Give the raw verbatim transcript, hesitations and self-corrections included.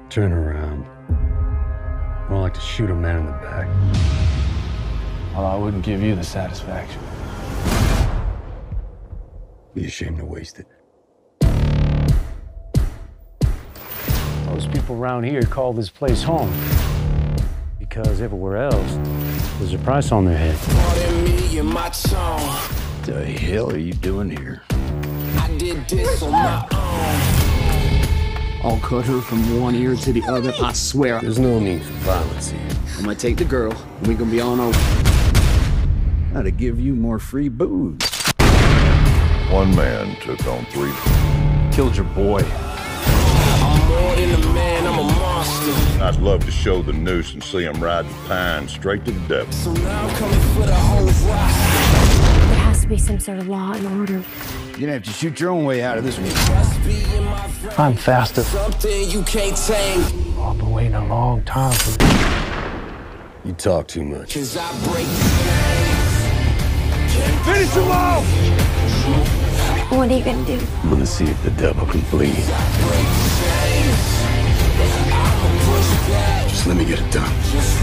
Turn around. I don't like to shoot a man in the back. Well, I wouldn't give you the satisfaction. Be ashamed to waste it. Most people around here call this place home because everywhere else there's a price on their head. What the hell are you doing here? I did this on my own. I'll cut her from one ear to the other, I swear. There's no need for violence here. I'm gonna take the girl, and we're gonna be on over. How to give you more free booze. One man took on three. Killed your boy. I'm more than a man, I'm a monster. I'd love to show the noose and see him ride the pine straight to the devil. So now I'm coming for the whole roster. There has to be some sort of law and order. You're gonna have to shoot your own way out of this one. Just be in my brain. I'm faster. Something you can't tame. Oh, I've been waiting a long time for this. You talk too much. Cause I break chains. Finish him off! What are you gonna do? I'm gonna see if the devil can bleed. I break chains. I'ma push back. Just let me get it done. Just